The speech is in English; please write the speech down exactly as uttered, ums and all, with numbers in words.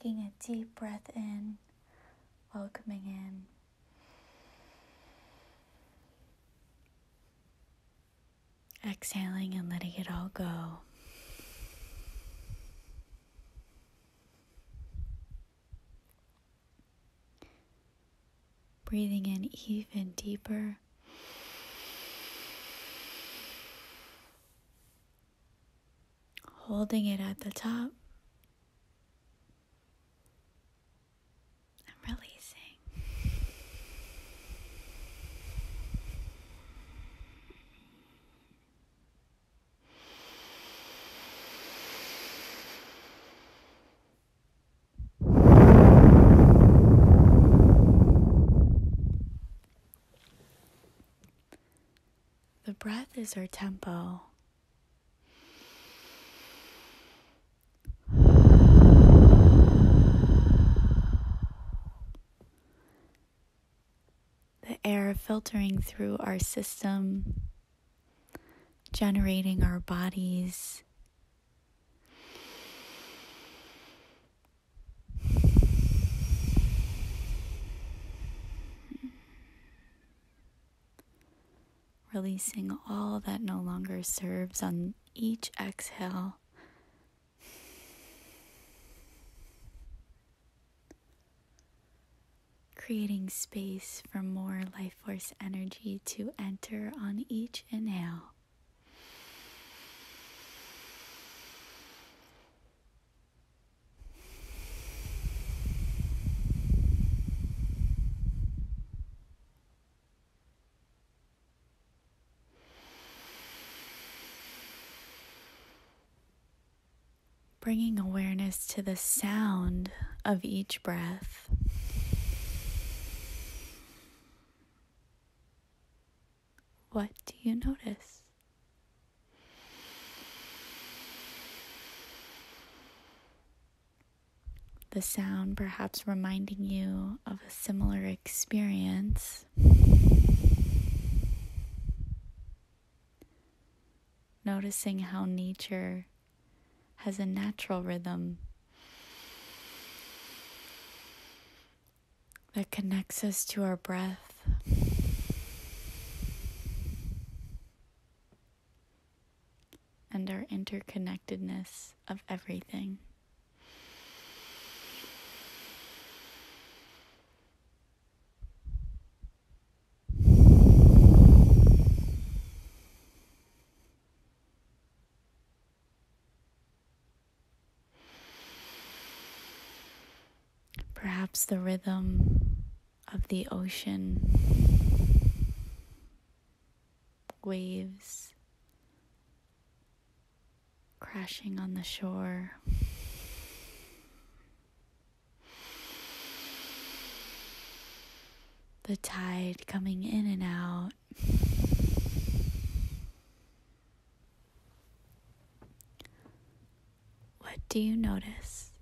taking a deep breath in, welcoming in. Exhaling and letting it all go. Breathing in even deeper. Holding it at the top. And releasing. The breath is our tempo. The air filtering through our system, generating our bodies. Releasing all that no longer serves on each exhale. Creating space for more life force energy to enter on each inhale. Bringing awareness to the sound of each breath. What do you notice? The sound perhaps reminding you of a similar experience. Noticing how nature has a natural rhythm that connects us to our breath. And our interconnectedness of everything. Perhaps the rhythm of the ocean, waves crashing on the shore. The tide coming in and out. What do you notice?